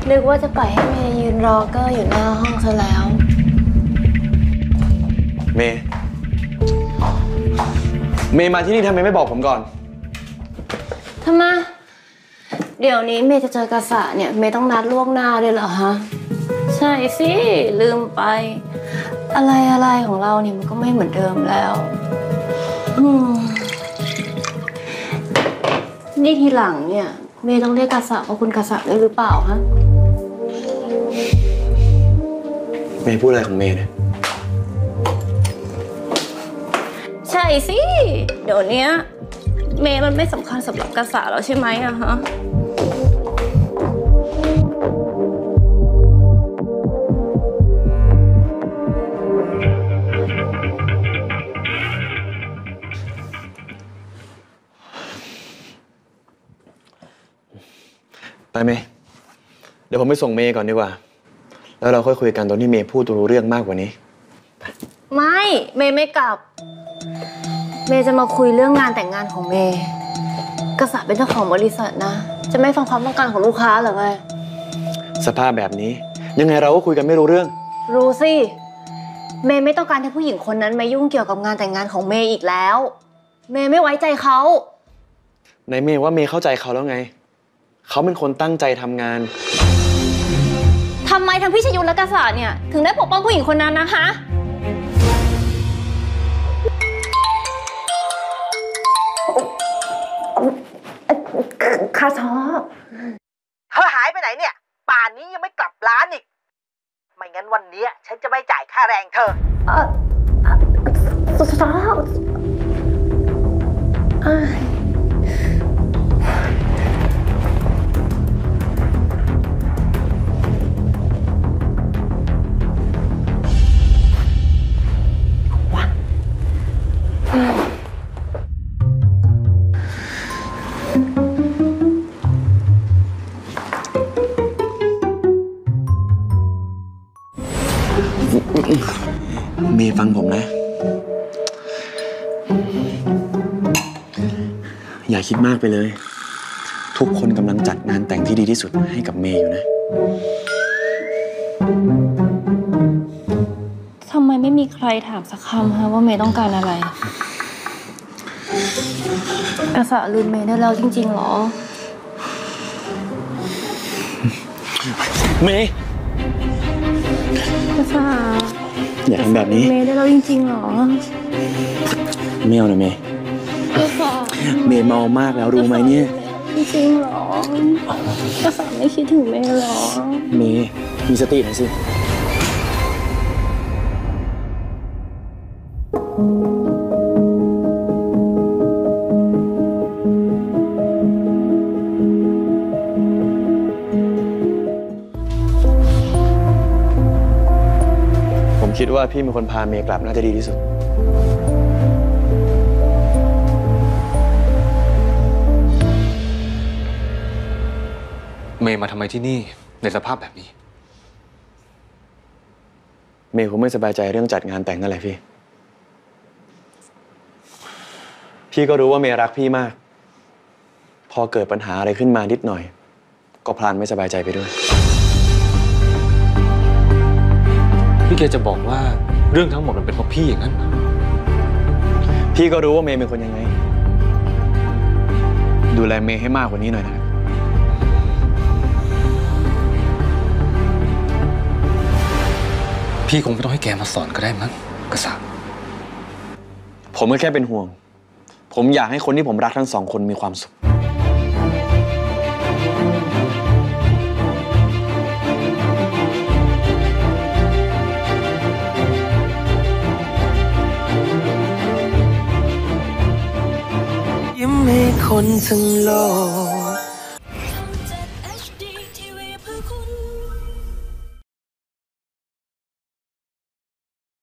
นึกว่าจะปล่อยให้เมย์ยืนรอเกอร์อยู่หน้าห้องซะแล้วเมย์มาที่นี่ทำไมไม่บอกผมก่อนทำไมเดี๋ยวนี้เมย์จะเจอกษัตริย์เนี่ยเมย์ต้องนัดล่วงหน้าด้วยเหรอฮะใช่สิลืมไปอะไรของเราเนี่ยมันก็ไม่เหมือนเดิมแล้วนี่ทีหลังเนี่ยเมย์ต้องเรียกกษัตริย์ว่าคุณกษัตริย์ได้หรือเปล่าฮะเมย์พูดอะไรของเมย์เนี่ยใช่สิเดี๋ยวนี้เมย์มันไม่สำคัญสำหรับกษัตริย์แล้วใช่ไหมอะฮะไปเมย์เดี๋ยวผมไปส่งเมย์ก่อนดีกว่าแล้วเราค่อยคุยกันตอนที่เมย์พูดรู้เรื่องมากกว่านี้ไม่เมย์ไม่กลับเมย์จะมาคุยเรื่องงานแต่งงานของเมย์กษัตริย์เป็นเจ้าของบริษัทนะจะไม่ฟังความต้องการของลูกค้าหรือไงสภาพแบบนี้ยังไงเราก็คุยกันไม่รู้เรื่องรู้สิเมย์ไม่ต้องการให้ผู้หญิงคนนั้นมายุ่งเกี่ยวกับงานแต่งงานของเมย์อีกแล้วเมย์ไม่ไว้ใจเขาในเมย์ว่าเมย์เข้าใจเขาแล้วไงเขาเป็นคนตั้งใจทำงานทำไมทั้งพี่ชยุทธและกษัตริย์เนี่ยถึงได้ปกป้องผู้หญิงคนนั้นนะคะข้าชอบเธอหายไปไหนเนี่ยป่านนี้ยังไม่กลับร้านอีกไม่งั้นวันนี้ฉันจะไม่จ่ายค่าแรงเธอชอบเมย์ฟังผมนะอย่าคิดมากไปเลยทุกคนกำลังจัดงานแต่งที่ดีที่สุดให้กับเมย์อยู่นะทำไมไม่มีใครถามสักคำฮะว่าเมย์ต้องการอะไรกษัตริย์ลืมเมย์ได้แล้วจริงๆหรอเมย์กษัตริย์อย่าทำแบบนี้เมย์ได้แล้วจริงๆหรอไม่เอานะเมย์เมย์เมามากแล้วรู้ไหมเนี่ยจริงๆหรอกษัตริย์ไม่คิดถึงเมย์หรอเมย์มีสติหน่อยสิคิดว่าพี่เป็นคนพาเมย์กลับน่าจะดีที่สุดเมย์มาทำไมที่นี่ในสภาพแบบนี้เมย์คงไม่สบายใจเรื่องจัดงานแต่งนั่นแหละพี่ก็รู้ว่าเมย์รักพี่มากพอเกิดปัญหาอะไรขึ้นมานิดหน่อยก็พลานไม่สบายใจไปด้วยพี่แกจะบอกว่าเรื่องทั้งหมดมันเป็นเพราะพี่อย่างนั้นพี่ก็รู้ว่าเมย์เป็นคนยังไงดูแลเมย์ให้มากกว่านี้หน่อยนะพี่คงไม่ต้องให้แกมาสอนก็ได้มั้งกษัตริย์ผมก็แค่เป็นห่วงผมอยากให้คนที่ผมรักทั้งสองคนมีความสุขยิ้มให้คนทั้งโลก